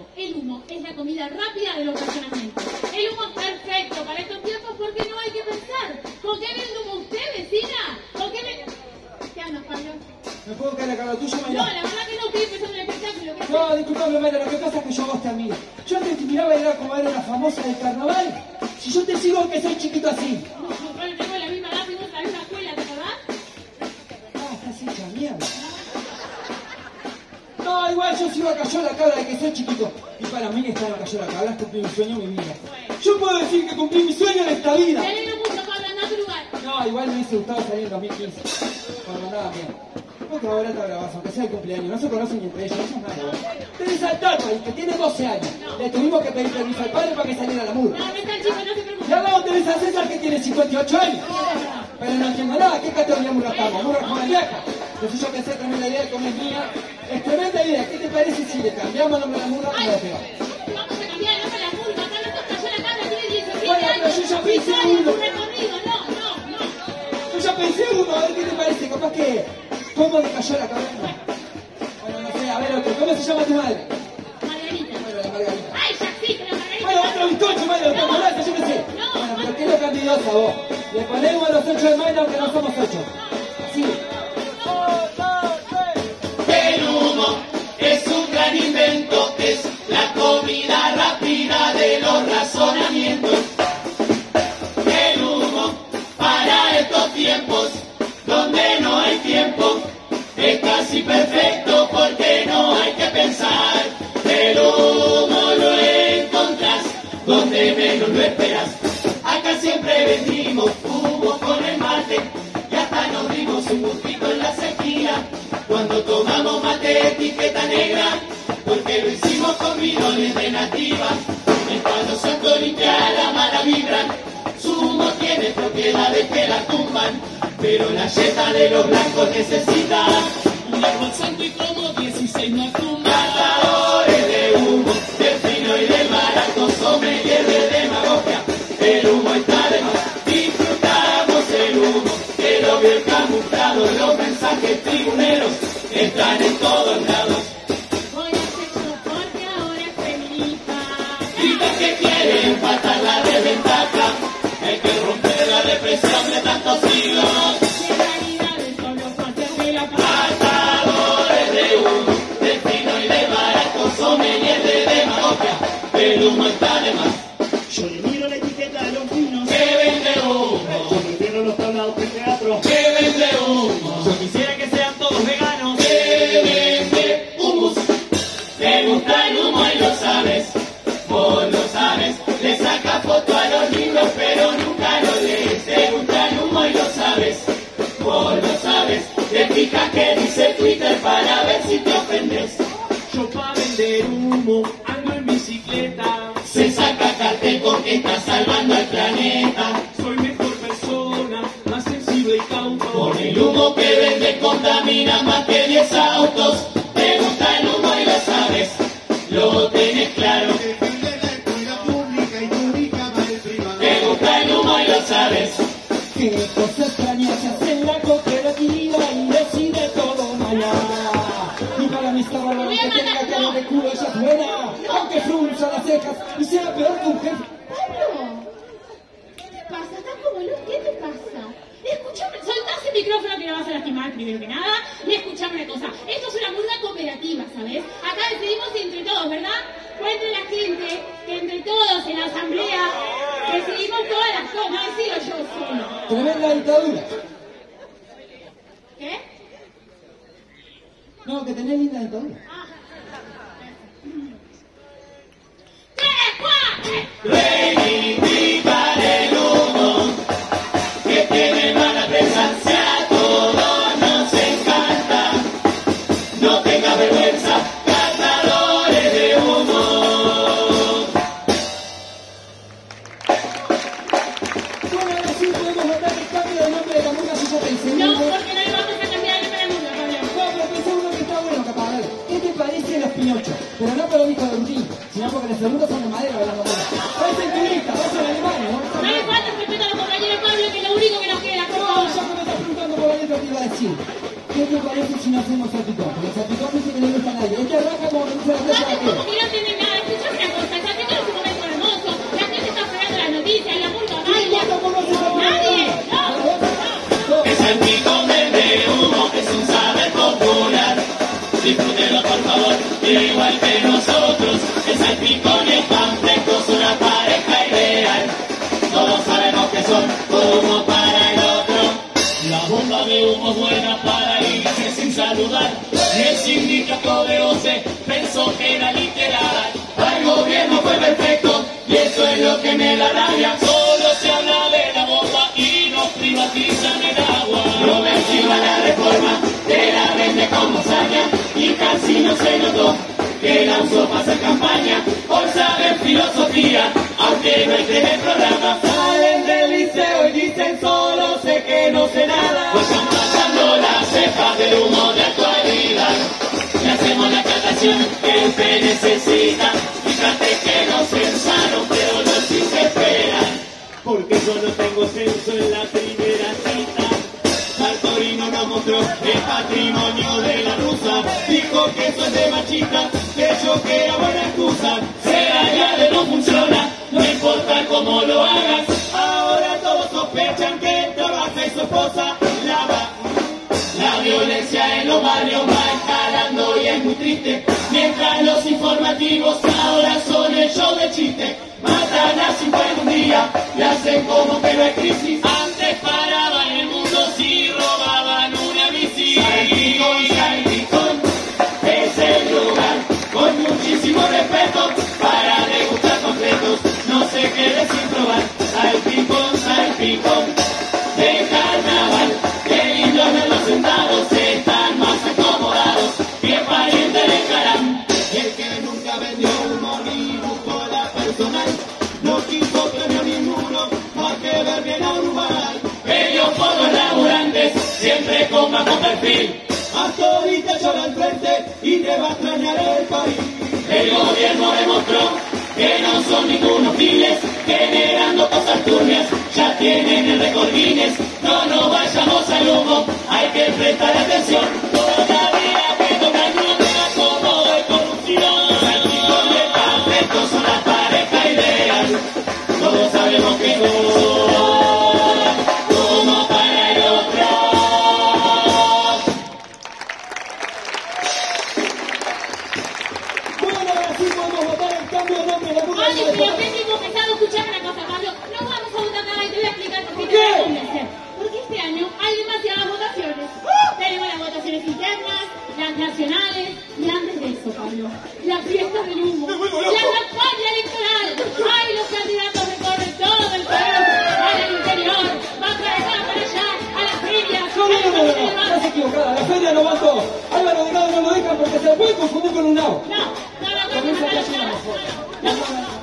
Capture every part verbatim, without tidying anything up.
algo. El humo es la comida rápida de los racionamientos. El humo es perfecto para estos tiempos porque no hay que pensar. ¿Con qué vende humo usted, vecina? ¿Con qué vende...? ¿Qué andas, Pablo? ¿Me puedo caer acá lo tuyo, Mayra? No, la verdad que no, estoy empezando el espectáculo. ¿Qué No, disculpame, Mayra, lo que pasa es que yo a vos te admiro. Yo antes te miraba y era como era una famosa del carnaval. Si yo te sigo, que soy chiquito así. No, yo tengo la misma edad, fuimos a la misma escuela, ¿te acordás? Ah, estás hecha mierda. No, igual yo sigo a cayó la cabra de que soy chiquito. Y para mí estar a cayó la cabra es cumplir mi sueño, mi vida. Yo puedo decir que cumplí mi sueño en esta vida. Me alegro mucho, Pablo, anda a tu lugar. No, igual me hubiese gustado salir en dos mil quince. Cuando andaba bien. Otra hora te grabás, aunque sea el cumpleaños. No se conocen ni entre ellos, eso es malo. Teresa Altarpa, el que tiene doce años. Le tuvimos que pedir permiso al padre para que saliera a la murga. No, no está el chico, no se preocupe. Y hablamos de Teresa César, que tiene cincuenta y ocho años. Pero no entiendo nada, ¿qué categoría murga estamos? Murga como la vieja. Entonces yo pensé que la idea como es mía. Es tremenda idea. ¿Qué te parece si le cambiamos el nombre a la murga y la pegamos? Vamos a cambiar el nombre a la murga. Acá no está cayó la cabra, tiene diecisiete Bueno, años. pero yo ya pensé diez años, uno. un recorrido. No, no, no. Yo ya pensé uno, a ver qué te parece. Capaz que... ¿Cómo le cayó la cabra? Bueno, no sé, a ver otro. ¿Cómo se llama tu madre? Margarita. Bueno, la Margarita. Ay, ya sí, pero Margarita. Bueno, otro bizcocho, madre, otro chocolate, yo qué sé. Bueno, pero ¿qué es lo candidiosa vos? Le ponemos los ocho de mayo aunque no somos ocho. Así. El humo es un gran invento, es la comida rápida de los razonamientos. El humo para estos tiempos, donde no hay tiempo, es casi perfecto porque no hay que pensar. El humo lo encontrás donde menos lo esperas. Acá siempre vendimos humo con el mate y hasta nos dimos un gustito en la sequía cuando tomamos mate etiqueta negra, porque lo hicimos con bidones de nativa. Mientras los santos limpian la mala vibran, su humo tiene propiedades que la tumban, pero la yeta de los blancos necesita un árbol santo y como dieciséis no tumba. Catadores de humo, del fino y del barato, sommelier de demagogia. El humo está de más, disfrutamos el humo, el obvio, el camuflado, los mensajes tribuneros están en todos lados. Voy a sexo porque ahora es feminista. Chicas que quieren empatar la desventaja, hay que romper la represión de tantos siglos. En realidad el solo fácil de la paz. Matadores de humo, de fino y de barato, sommelier de demagogia, el humo está de más. Yo le miro la etiqueta de los vinos. Que vende humo, Yo prefiero los tablados del teatro. que vende humo, Yo quisiera que sean todos veganos. que vende humus. Te gusta el humo y lo sabes, vos lo sabes. Le saca foto a los libros pero nunca lo lees. Te gusta el humo y lo sabes, vos lo sabes. Te fijas que dice Twitter para ver si te ofendes. Yo pa' vender humo ando en bicicleta. Se saca cartel porque está salvando al planeta. Soy mejor persona, más sensible y cauto. Con el humo que vende contamina más que diez autos. Te gusta el humo y lo sabes, lo tenés claro. Defiende la escuela pública y pública para el privado. Te gusta el humo y lo sabes. Qué cosa extraña se hace en la cooperativa y decide todo mañana. Y para mí está bárbaro que tenga cara de culo, ella es buena. Aunque frunza las cejas y sea peor que un jefe. Pablo, ¿qué te pasa? ¿Estás como loco? ¿Qué te pasa? Escuchame, soltás el micrófono que no vas a lastimar primero que nada. Y escuchame una cosa, esto es una murga cooperativa, ¿sabes? Acá decidimos entre todos, ¿verdad? Cuente la gente que entre todos en la asamblea decidimos todas las cosas, no decido yo solo. Tremenda dictadura. ¿Qué? No, que tenés linda dictadura. Ah. ¡Tres, cuatro! Reivindicar el humo que tiene mala presencia, a todos nos encanta. No tenga vergüenza, catadores de humo. Bueno, ahora sí podemos votar el cambio de nombre de la murga si yo pensé. No, uno. porque no le vamos a cambiar el nombre a la murga, Pablo. No, pero pensé uno que está bueno, capaz. A ver, ¿qué te parece los pinochos? Pero no por lo hijo de Urquín, sino porque los segundos son de madera hablando de madera. Parecen turistas, parecen alemanes, ¿no? No le falta el respeto a los compañeros, Pablo, que es lo único que nos queda, por No, favor. ya que me estás preguntando por la letra te iba a decir. ¿Qué te parece si no hacemos salpicón? Porque el salpicón dice que no le gusta a nadie. Este arranca como que no se la No, plaza como que no tiene nada como buena para irse sin saludar. Y el sindicato de OCE pensó que era literal. Al gobierno fue perfecto y eso es lo que me da rabia. Solo se habla de la bomba y nos privatizan el agua. Progresiva la reforma, te la vende como saña y casi no se notó que la usó para hacer campaña. Por saber filosofía, aunque no esté en el programa. Salen del liceo y dicen solo sé que no sé nada. Pues están pasando las cejas del humo de actualidad. Le hacemos la cantación que usted necesita. Fíjate que no censaron, pero no sí se esperan. Porque yo no tengo censo en la primera cita. Sartorino nos mostró el patrimonio de la rusa. Dijo que eso es de machista, que yo que era buena excusa. Sea ya de no funciona, no importa cómo lo hagas. Ahora todos sospechan que trabaja y su esposa lava. La violencia en los barrios va escalando y es muy triste. Mientras los informativos ahora son el show de chiste. Matan a cincuenta un día y hacen como que no hay crisis. Antes paraban el mundo si robaban una bici. Salpicón, Salpicón es el lugar con muchísimo respeto para degustar completos. No se quede sin probar. Salpicón, Salpicón de carnaval. Qué lindos ver los sentados, están más acomodados. Bien pariente de Caram. Y el que nunca vendió humo ni buscó la personal, no quiso premio ninguno, más que ver bien a Uruguay. Ellos por los laburantes, siempre con bajo perfil. Hasta ahorita llora al frente y te va a extrañar el país. El gobierno demostró que no son ningunos giles, generando cosas turbias, ya tienen el récord Guinness. No nos vayamos al humo, hay que prestar atención. Todavía que tocan un tema como de corrupción. Salpicón de Papeto son la pareja ideal. Todos sabemos que son como para el otro. Bueno, ahora sí podemos votar el cambio de nombre de la Ay, pero qué tengo pesado escuchar una cosa, Pablo. No vamos a votar nada y te voy a explicar por qué te voy a convencer. Porque este año hay demasiadas votaciones. Tenemos las votaciones internas, las nacionales y antes de eso, Pablo, la fiesta del humo, la campaña electoral. Ay, los candidatos recorren todo el país, van al interior, van para acá, para allá, a la feria. No, no, no, no, no, no, estás equivocada, la feria no va todo. Álvaro Delgado no lo dejan porque se puede confundir con un nao. No, no, no, no, no, no, no, no.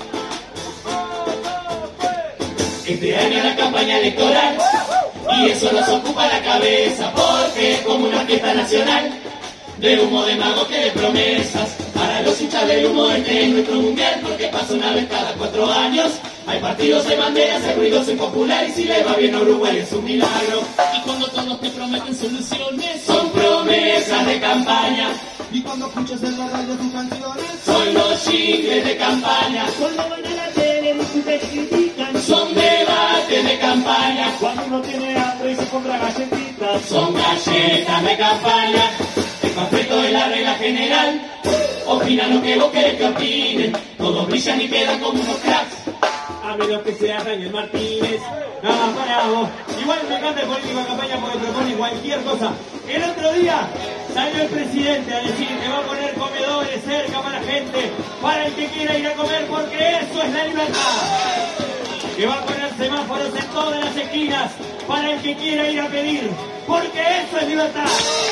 Este año la campaña electoral y eso nos ocupa la cabeza porque es como una fiesta nacional de humo, de mago que de promesas. Para los hinchas del humo este es nuestro mundial porque pasa una vez cada cuatro años. Hay partidos, hay banderas, hay ruidos, hay popular y si le va bien a Uruguay es un milagro. Y cuando todos te prometen soluciones son promesas de campaña. Y cuando escuchas en la radio tus canciones, Son los chicles de campaña, Cuando van a la tele y te critican. son debates de campaña, Cuando uno tiene hambre y se compra galletitas. son galletas de campaña. El panfleto es la regla general. Opinan lo que vos querés que opinen. Todos brillan y quedan como unos cracks. A menos que sea Daniel Martínez. No, para vos. Igual me encanta el político de campaña porque propone cualquier cosa. El otro día salió el presidente a decir que va a poner comedores cerca para la gente, para el que quiera ir a comer, porque eso es la libertad. Que va a poner semáforos en todas las esquinas para el que quiera ir a pedir, porque eso es libertad.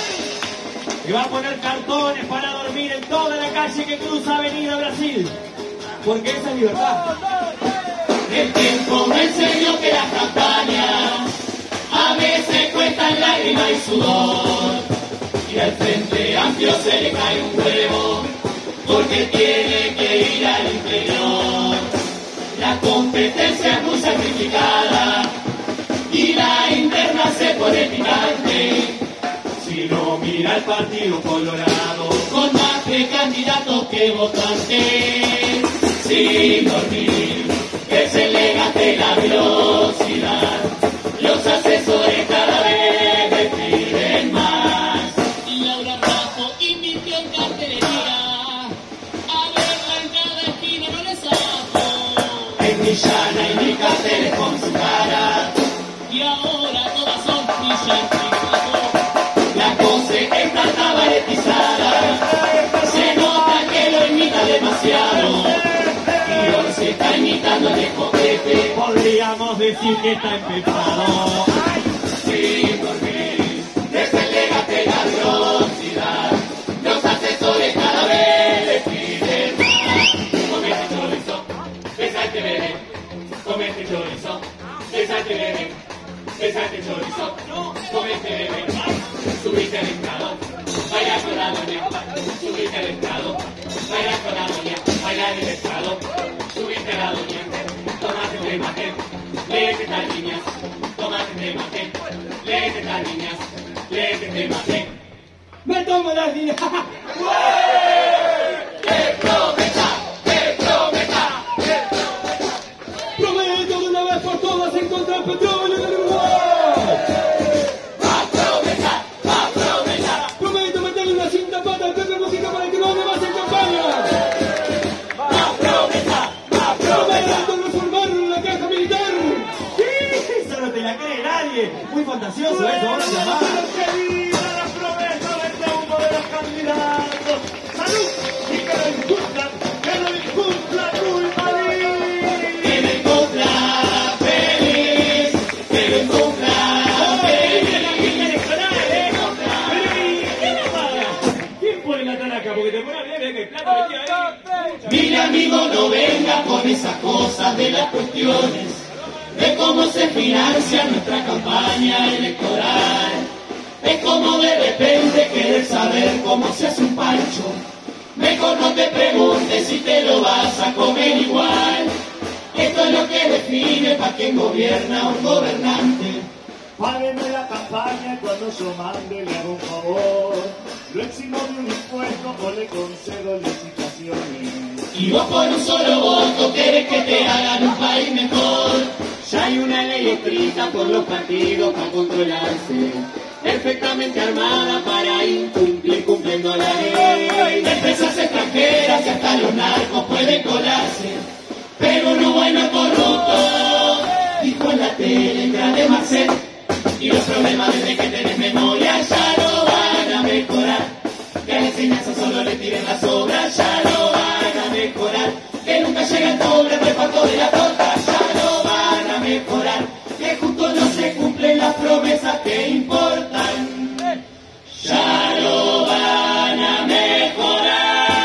Que va a poner cartones para dormir en toda la calle que cruza Avenida Brasil, porque esa es libertad. El tiempo me enseñó que las campañas a veces cuestan lágrimas y sudor. Y al Frente Amplio se le cae un huevo porque tiene que ir al interior. La competencia es muy sacrificada y la interna se pone picante. Si no mira el Partido Colorado con más de candidatos que votantes, sin dormir, que se le gaste la velocidad. Los asesores cada vez le piden más. Y Laura Raffo invirtió en cartelería. A verla en cada esquina no le saco. En Millana y mi carteles con su cara. Y ahora todas son brillantes. decir que está empezado. ¡Ay! Sí, porque desde el debate la velocidad, los asesores cada vez les piden más. Comete chorizo, besate bebé, comete chorizo, besate bebé, besate chorizo, comete bebé, subite al estrado, baila con la doña, subite al estrado, baila con la doña, baila en el estrado, subite a la doña, tomate de imagen, léete estas líneas, tomate de imagen, léete estas líneas, léete de imagen. ¡Me tomo las líneas! ¡Qué promesa! ¡Qué promesa! ¡Qué promesa! Prometo de una vez por todas encontrar petróleo en el Uruguay. ¡Va a promesa! ¡Va a promesa! Prometo meterle una cinta pata al Pepe Mujica para que no me más en campaña. ¡Va a promesa! ¡Va a promesa! Prometo reformarlo en la caja militar. Sí, eso no te la cree nadie. Muy fantasioso eso, vamos a llamar. ¡Que viva la promesa vende humo de los candidatos! ¡Salud! Y que lo incumplan, que lo incumplan muy feliz. ¡Que me cumpla feliz! ¡Que me cumpla feliz! ¿Quién pone la taraca? Porque te pones bien, que el plato metido ahí. Mi amigo, no venga con esas cosas de las cuestiones de cómo se financia nuestra campaña electoral. Es como de repente querer saber cómo se hace un pancho. Mejor no te preguntes si te lo vas a comer igual. Esto es lo que define para quién gobierna un gobernante. Págueme la campaña y cuando yo mande le hago un favor. Lo eximo de un impuesto o le concedo licitaciones. Y vos por un solo voto querés que te hagan un país mejor. Ya hay una ley escrita por los partidos para controlarse, perfectamente armada para incumplir cumpliendo la ley. De empresas extranjeras y hasta los narcos pueden colarse, pero no bueno es corrupto, dijo en la tele el grande Marcel. Y los problemas desde que tenés memoria ya no van a mejorar. Que a la enseñanza solo le tiren las obras, ya no van a mejorar. Que nunca llega el pobre reparto de la torta, ya no van a mejorar. Que justo no se cumplen las promesas que importan, ya no van a mejorar.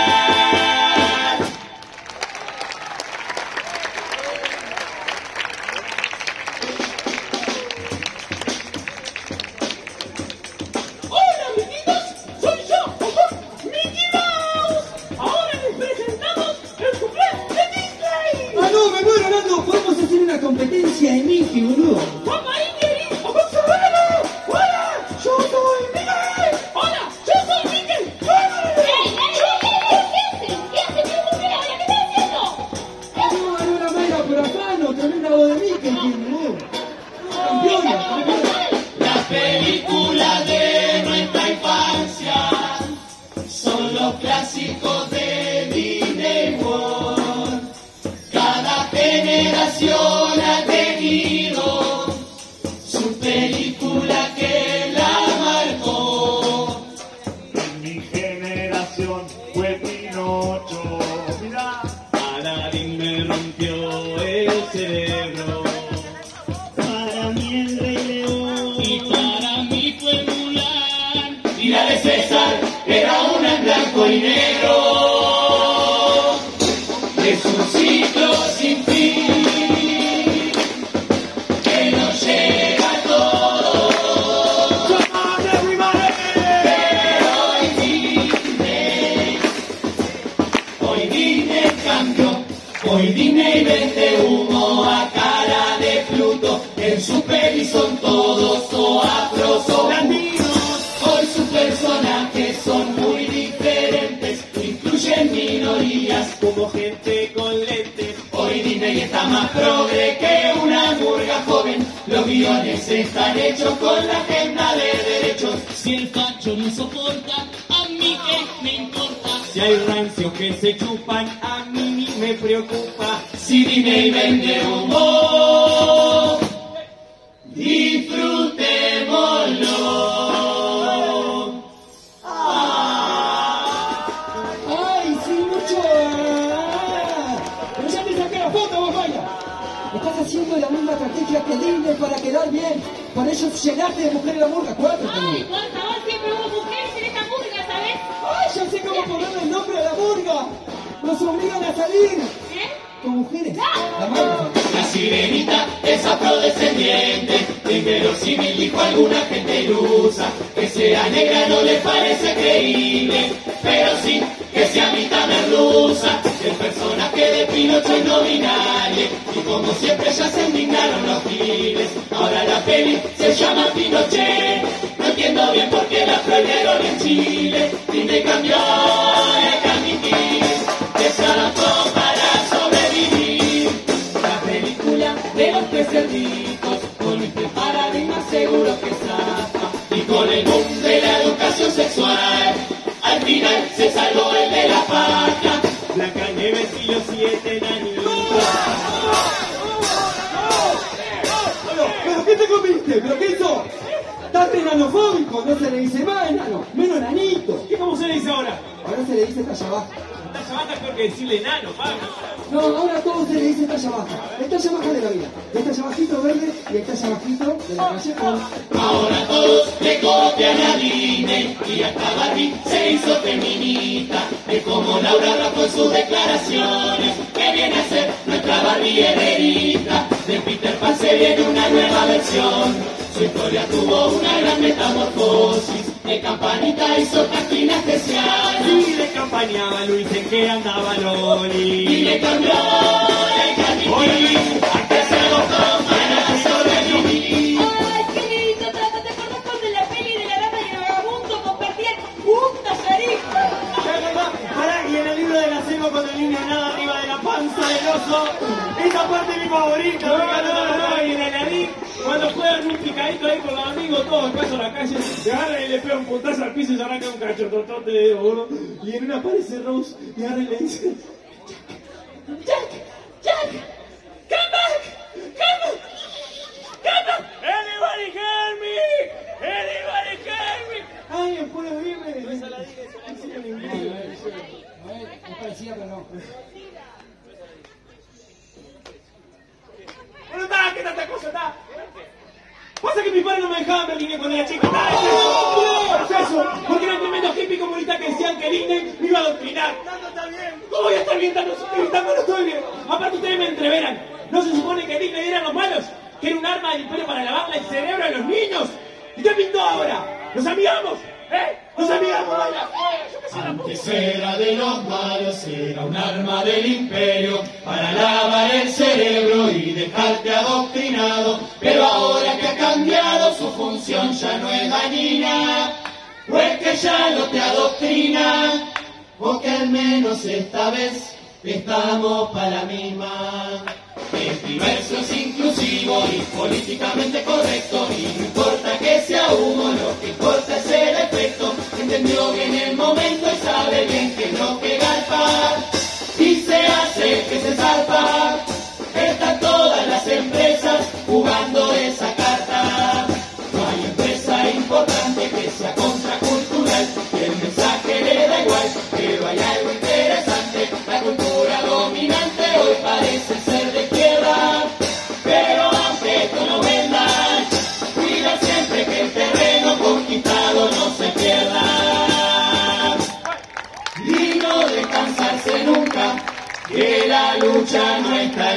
Hola, amiguitos, soy yo, Mickey Mouse. Ahora les presentamos el cumpleaños de Disney. ¡Ah, no! ¡Me muero, Nando! Podemos hacer una competencia de Mickey, boludo. Papá Indy, ¡hola! Yo soy Mickey. Hola, yo soy Mickey. ¡Ey, ey, ey! ¿Qué hace? ¿Qué hace mi cumpleaños? ¿Qué está haciendo? No, ganó una mega por acá, no, tremenda voz de Mickey, boludo. Campeona, campeona. Las películas de nuestra infancia son los clásicos de Disney World. Cada generación ha tenido su película que la marcó. En mi generación fue Pinocho. Mirá, Aladín me rompió el cerebro. para mí el Rey León. Y para mí fue Mulan. Y la de César era una en blanco y negro. Es un ciclo sin fin que nos llega a todos. Pero hoy Disney, hoy Disney cambió. Hoy Disney vende humo a cara de Pluto. En su peli son todos o afros o latinos. Hoy sus personajes son muy diferentes, incluyen minorías Como gente con lentes. Hoy Disney está más progre que una murga joven. Los guiones están hechos con la agenda de derechos. Si el facho no soporta, a mí qué me importa. Si hay rancios que se chupan, a mí ni me preocupa. Si Disney vende humo, disfrutémoslo. ¡Ay, sí, mucho! ¡Ah! Pero ya te saqué la foto, vos, vaya. Estás haciendo la misma estrategia llenaste de mujeres la murga, cuatro Ay, también. por favor, siempre hubo mujeres en esta murga, ¿sabes? ¡Ay, ya sé cómo ponerle el nombre a la murga! ¡Nos obligan a salir! ¿Eh? Con mujeres. La madre. La sirenita es afrodescendiente, de inverosímil dijo alguna gente ilusa, que sea negra no le parece creíble, pero sí que sea mitad merluza. El personaje de Pinocho es no binario, y como siempre ya se indignaron los giles. Ahora la peli se llama Pinochet, no entiendo bien por qué la prohibieron en Chile. Disney cambió, hay que admitir, que se adaptó para sobrevivir. La película de los tres cerditos, con este paradigma seguro que zafa. Y con el boom de la educación sexual, al final se salvó el de la paja. Blancanieves y los siete enanitos. Pero, ¿pero qué te comiste? ¿Pero qué sos? Estás enanofóbico, no se le dice más enano, menos enanito. ¿Qué cómo se le dice ahora? Ahora se le dice talla baja. Talla baja es peor que decirle enano, Pablo. No, ahora todo se le dice talla baja. El talla baja de la vida. El talla bajito verde y el talla bajito de la calle con... Ahora todos le copian a Disney y hasta Barbie se hizo feminista. Es como Laura Raffo en sus declaraciones, que viene a ser nuestra Barbie herrerita. De Peter Pan se viene una nueva versión. Su historia tuvo una gran metamorfosis. De Campanita hizo Catrina especial. Y le campañaba Luis en que andaba Loli. Y le cambió la Camille a que se agotó para sobrevivir. Ay, qué lindo, Tata, ¿te acordás cuando en la peli de la dama y el vagabundo compartían un tallarín? Pará, y en el libro de la selva cuando el niño nada arriba de la panza del oso, esa parte es mi favorita. No, no, no, y en Aladín, cuando juegan un picadito ahí con los amigos, todos en caso a la calle, se agarran y le pegan un puntazo al piso y se arranca un cachototote de dedo, boludo. Y en una aparece Rose y agarra y le dice, Jack, Jack, come back, come back, come back. ¡Anybody help me! ¡Anybody help me! ¡Ay, puedo oírme! No es Aladín, es Aladín en inglés. Es parecida, pero no. Bueno, está, ¿qué tanta cosa está? Pasa que mis padres no me dejaban ver Disney cuando era chico. ¡No! ¿Qué es eso? Porque eran tremendos hippies comunistas que decían que Disney me iba a adoctrinar. ¿Cómo voy a estar bien? No estoy gritando, no estoy bien. Aparte ustedes me entreveran. ¿No se supone que Disney eran los malos? ¿Que era un arma del imperio para lavarle el cerebro a los niños? ¿Y qué pintó ahora? ¿Nos amigamos? ¿Eh? ¡Nos amigamos, vaya! Yo qué sé, la puta. Antes era de los malos, era un arma del imperio para lavar el cerebro y dejarte adoctrinado. Pero ahora que ha cambiado su función ya no es dañina, o es que ya no te adoctrina, o que al menos esta vez estamos para la misma. Es diverso, es inclusivo y políticamente correcto, y no importa que sea humo, lo que importa es el efecto. Entendió bien el momento y sabe bien que no que garpa, y se hace que se zarpa. Están todas las empresas jugando esa carta. No hay empresa importante que sea contracultural, y el mensaje le da igual, pero hay algo interesante. La cultura dominante hoy parece ser de izquierda, pero aunque esto no venda, cuida siempre que el terreno conquistado no se pierda. Y no descansarse nunca, que la lucha no está